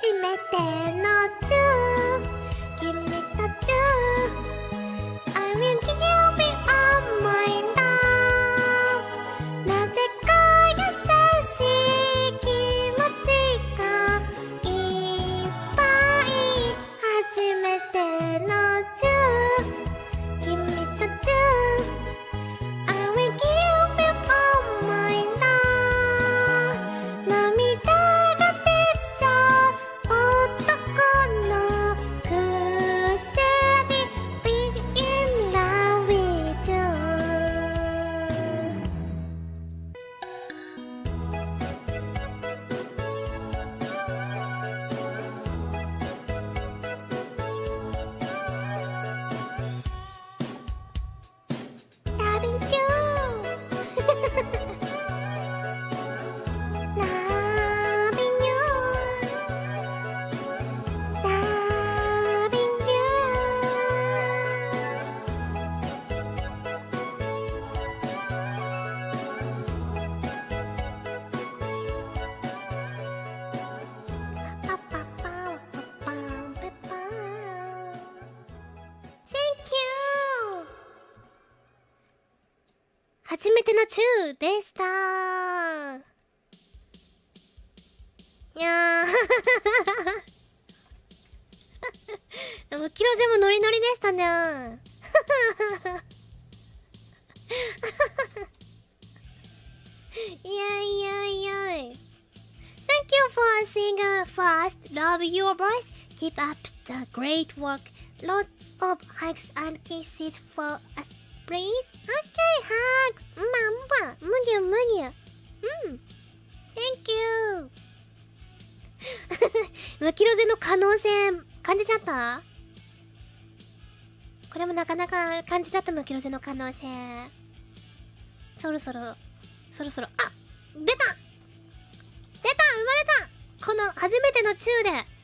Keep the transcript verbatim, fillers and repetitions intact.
初めてのチュー君とチュー I will give you all my love なぜか優しい気持ちがいっぱい初めてのチュー君とチュー I will give you all my love 涙が出ちゃう男のくせに Be in love with you ラビンチューラビンユーラビンユーパパパパパンペパー Thank you 初めてのチューでしたーいやーでもキロゼもノリノリでしたねーいやいやいや Thank you for singing fast. Love your voice. Keep up the great work. Lots of hugs and kisses for us, please. Okay, hug. まあまあ、むぎゅむぎゅ。うん。Thank you. ムキロゼの可能性感じちゃった？これもなかなか感じちゃったムキロゼの可能性。そろそろ、そろそろ、あ、出た出た生まれたこの初めてのチューで